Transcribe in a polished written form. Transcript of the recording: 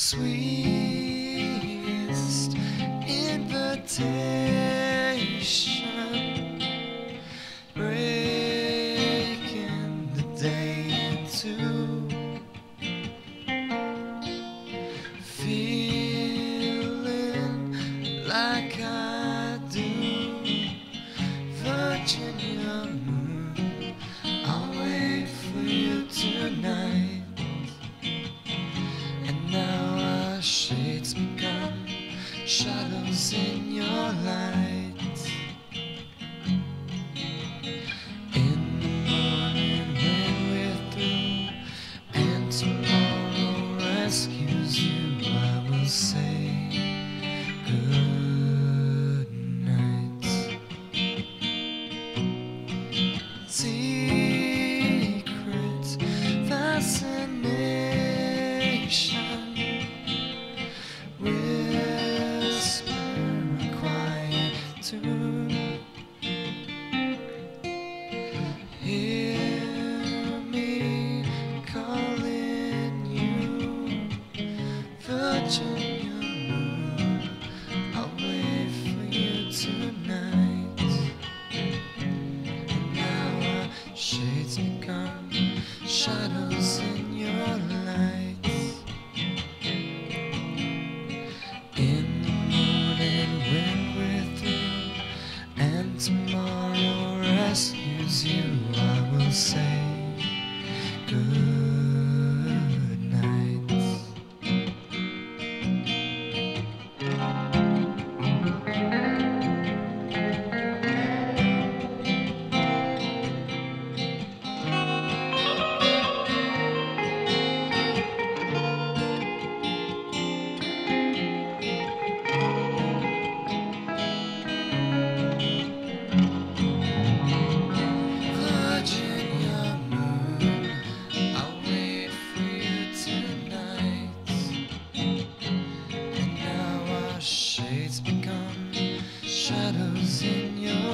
sweetest invitation, breaking the day in two, feeling like I do. Virginia moon, I'll wait for you tonight. Now our shades become shadows in your light. In the morning when we're through and tomorrow rescues you, I will say good night. Secret fascination, whisper a quiet tune. Hear me calling you, Virginia moon, I'll wait for you tonight. And now our shades become shadows in your light. In the morning when we're through and tomorrow rescues you, I will say good night. Shades become shadows in your